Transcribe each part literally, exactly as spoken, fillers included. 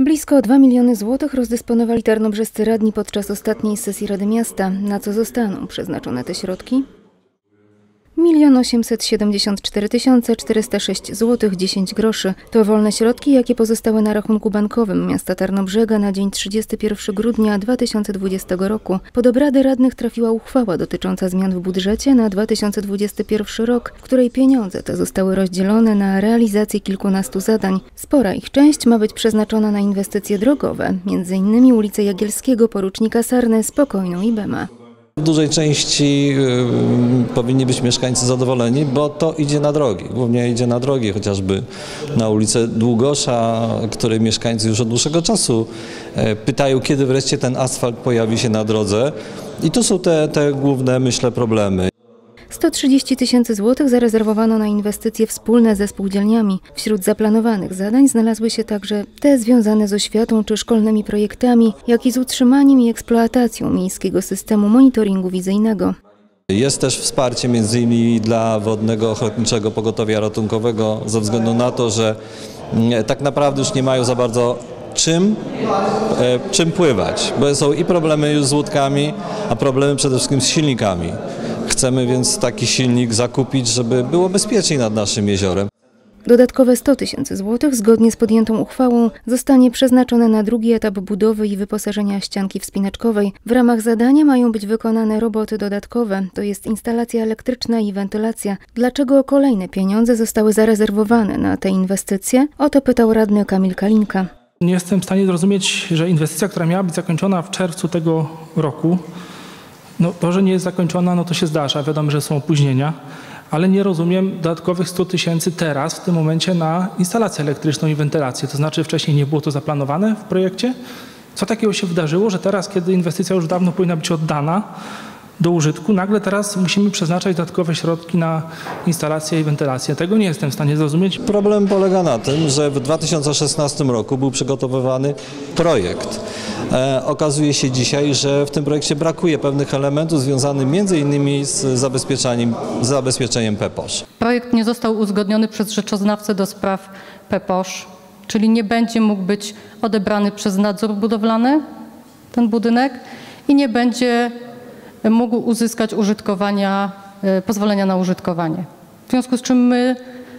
Blisko dwa miliony złotych rozdysponowali tarnobrzescy radni podczas ostatniej sesji Rady Miasta. Na co zostaną przeznaczone te środki? milion osiemset siedemdziesiąt cztery tysiące czterysta sześć złotych dziesięć groszy. To wolne środki, jakie pozostały na rachunku bankowym miasta Tarnobrzega na dzień trzydziestego pierwszego grudnia dwa tysiące dwudziestego roku. Pod obrady radnych trafiła uchwała dotycząca zmian w budżecie na dwa tysiące dwudziesty pierwszy rok, w której pieniądze te zostały rozdzielone na realizację kilkunastu zadań. Spora ich część ma być przeznaczona na inwestycje drogowe, między innymi ulicę Jagielskiego, Porucznika Sarny, Spokojną i Bema. W dużej części y, powinni być mieszkańcy zadowoleni, bo to idzie na drogi. Głównie idzie na drogi, chociażby na ulicę Długosza, której mieszkańcy już od dłuższego czasu y, pytają, kiedy wreszcie ten asfalt pojawi się na drodze. I to są te, te główne, myślę, problemy. sto trzydzieści tysięcy złotych zarezerwowano na inwestycje wspólne ze spółdzielniami. Wśród zaplanowanych zadań znalazły się także te związane z oświatą czy szkolnymi projektami, jak i z utrzymaniem i eksploatacją miejskiego systemu monitoringu wizyjnego. Jest też wsparcie między innymi dla Wodnego Ochotniczego Pogotowia Ratunkowego ze względu na to, że tak naprawdę już nie mają za bardzo czym, e, czym pływać, bo są i problemy już z łódkami, a problemy przede wszystkim z silnikami. Chcemy więc taki silnik zakupić, żeby było bezpieczniej nad naszym jeziorem. Dodatkowe sto tysięcy złotych zgodnie z podjętą uchwałą zostanie przeznaczone na drugi etap budowy i wyposażenia ścianki wspinaczkowej. W ramach zadania mają być wykonane roboty dodatkowe, to jest instalacja elektryczna i wentylacja. Dlaczego kolejne pieniądze zostały zarezerwowane na te inwestycje? O to pytał radny Kamil Kalinka. Nie jestem w stanie zrozumieć, że inwestycja, która miała być zakończona w czerwcu tego roku, no to, że nie jest zakończona, no to się zdarza, wiadomo, że są opóźnienia, ale nie rozumiem dodatkowych stu tysięcy teraz, w tym momencie na instalację elektryczną i wentylację. To znaczy wcześniej nie było to zaplanowane w projekcie? Co takiego się wydarzyło, że teraz, kiedy inwestycja już dawno powinna być oddana do użytku, nagle teraz musimy przeznaczać dodatkowe środki na instalację i wentylację. Tego nie jestem w stanie zrozumieć. Problem polega na tym, że w dwa tysiące szesnastym roku był przygotowywany projekt. E, okazuje się dzisiaj, że w tym projekcie brakuje pewnych elementów związanych między innymi z zabezpieczeniem, z zabezpieczeniem P P O Sz. Projekt nie został uzgodniony przez rzeczoznawcę do spraw P P O Sz, czyli nie będzie mógł być odebrany przez nadzór budowlany ten budynek i nie będzie mógł uzyskać użytkowania, pozwolenia na użytkowanie. W związku z czym my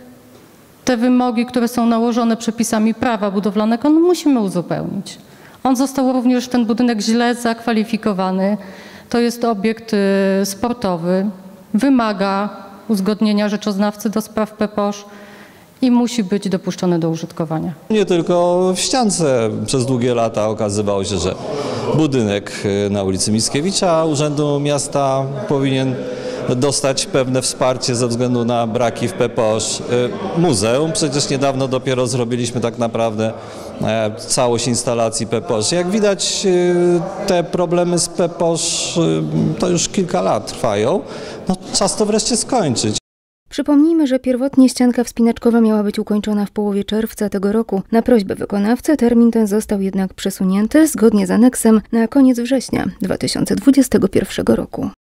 te wymogi, które są nałożone przepisami prawa budowlanego, no musimy uzupełnić. On został również, ten budynek, źle zakwalifikowany. To jest obiekt sportowy, wymaga uzgodnienia rzeczoznawcy do spraw P P O Sz i musi być dopuszczony do użytkowania. Nie tylko w ściance przez długie lata okazywało się, że budynek na ulicy Mickiewicza Urzędu Miasta powinien dostać pewne wsparcie ze względu na braki w P P O Sz. Muzeum, przecież niedawno dopiero zrobiliśmy tak naprawdę całość instalacji P P O Sz. Jak widać, te problemy z P P O Sz to już kilka lat trwają. No, czas to wreszcie skończyć. Przypomnijmy, że pierwotnie ścianka wspinaczkowa miała być ukończona w połowie czerwca tego roku. Na prośbę wykonawcy termin ten został jednak przesunięty zgodnie z aneksem na koniec września dwa tysiące dwudziestego pierwszego roku.